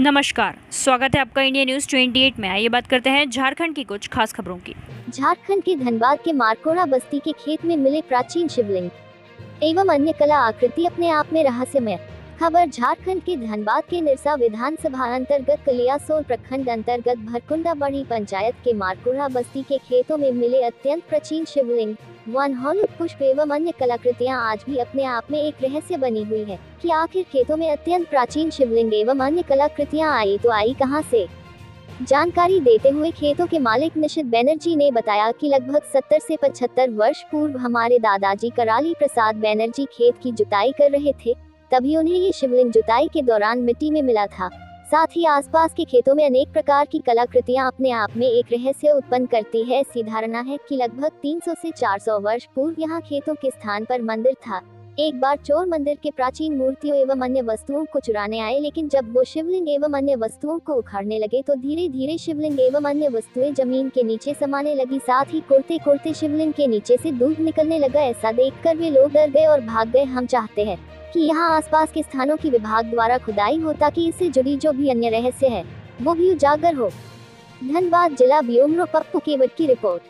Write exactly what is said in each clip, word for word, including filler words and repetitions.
नमस्कार, स्वागत है आपका इंडिया न्यूज अट्ठाईस में। आइए बात करते हैं झारखंड की कुछ खास खबरों की। झारखंड के धनबाद के मारकोड़ा बस्ती के खेत में मिले प्राचीन शिवलिंग एवं अन्य कला आकृति अपने आप में रहस्यमय। खबर झारखंड के धनबाद के निरसा विधानसभा अंतर्गत कलियासोल प्रखंड अंतर्गत भरकुंडा बड़ी पंचायत के मारकोड़ा बस्ती के खेतों में मिले अत्यंत प्राचीन शिवलिंग वन पुष्प एवं अन्य कलाकृतियां आज भी अपने आप में एक रहस्य बनी हुई है कि आखिर खेतों में अत्यंत प्राचीन शिवलिंग एवं अन्य कलाकृतियां आई तो आई कहां से। जानकारी देते हुए खेतों के मालिक निशित बैनर्जी ने बताया कि लगभग सत्तर से पचहत्तर वर्ष पूर्व हमारे दादाजी कराली प्रसाद बैनर्जी खेत की जुताई कर रहे थे, तभी उन्हें ये शिवलिंग जुताई के दौरान मिट्टी में मिला था। साथ ही आसपास के खेतों में अनेक प्रकार की कलाकृतियां अपने आप में एक रहस्य उत्पन्न करती है। ऐसी धारणा है कि लगभग तीन सौ से चार सौ वर्ष पूर्व यहाँ खेतों के स्थान पर मंदिर था। एक बार चोर मंदिर के प्राचीन मूर्तियों एवं अन्य वस्तुओं को चुराने आए, लेकिन जब वो शिवलिंग एवं अन्य वस्तुओं को उखाड़ने लगे तो धीरे धीरे शिवलिंग एवं अन्य वस्तुएं जमीन के नीचे समाने लगी। साथ ही कोड़ते कोड़ते शिवलिंग के नीचे से दूध निकलने लगा। ऐसा देखकर वे लोग डर गए और भाग गए। हम चाहते हैं कि यहाँ आसपास के स्थानों की विभाग द्वारा खुदाई हो ताकि इससे जुड़ी जो भी अन्य रहस्य है वो भी उजागर हो। धनबाद जिला ब्यूरो पप्पू केवट की रिपोर्ट।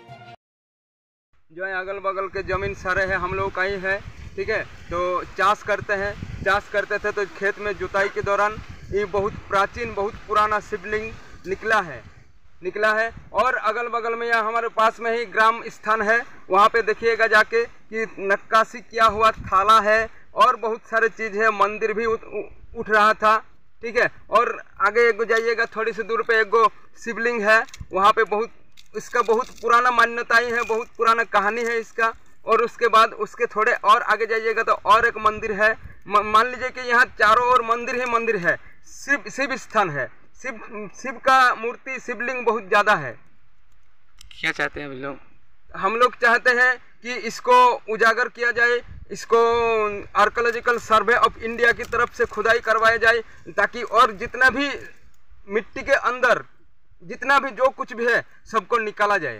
जो है अगल बगल के जमीन सारे है हम लोग का ही है, ठीक है। तो चाष करते हैं, चाष करते थे तो खेत में जुताई के दौरान ये बहुत प्राचीन बहुत पुराना शिवलिंग निकला है निकला है और अगल बगल में यहाँ हमारे पास में ही ग्राम स्थान है, वहाँ पे देखिएगा जाके कि नक्काशी किया हुआ थाला है और बहुत सारे चीज़ है। मंदिर भी उठ, उठ रहा था, ठीक है। और आगे एक जाइएगा थोड़ी सी दूर पे एक शिवलिंग है, वहाँ पे बहुत इसका बहुत पुराना मान्यताएं है, बहुत पुराना कहानी है इसका। और उसके बाद उसके थोड़े और आगे जाइएगा तो और एक मंदिर है। मान लीजिए कि यहाँ चारों ओर मंदिर ही मंदिर है, शिव शिव स्थान है, शिव शिव का मूर्ति शिवलिंग बहुत ज़्यादा है। क्या चाहते हैं हम लोग? हम लोग चाहते हैं कि इसको उजागर किया जाए, इसको आर्कोलॉजिकल सर्वे ऑफ इंडिया की तरफ से खुदाई करवाया जाए ताकि और जितना भी मिट्टी के अंदर जितना भी जो कुछ भी है सबको निकाला जाए।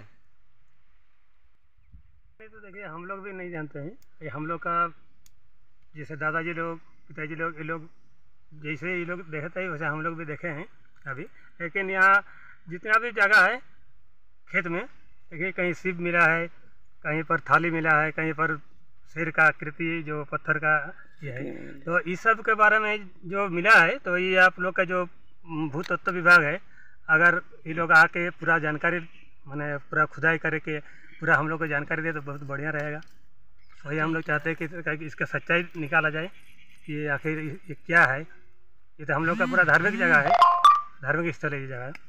तो देखिए हम लोग भी नहीं जानते हैं, ये हम लोग का जैसे दादाजी लोग पिताजी लोग ये लोग जैसे ये लोग देखते हैं वैसे हम लोग भी देखे हैं अभी। लेकिन यहाँ जितना भी जगह है खेत में देखिए कहीं शिव मिला है, कहीं पर थाली मिला है, कहीं पर शेर का आकृति जो पत्थर का ये है। तो इस सब के बारे में जो मिला है तो ये आप लोग का जो भूतत्व विभाग है, अगर ये लोग आके पूरा जानकारी माने पूरा खुदाई करके पूरा हम लोग को जानकारी दे तो बहुत बढ़िया रहेगा। वही हम लोग चाहते हैं कि इसका सच्चाई निकाला जाए कि आखिर ये क्या है। ये तो हम लोग का पूरा धार्मिक जगह है, धार्मिक स्थल है ये जगह।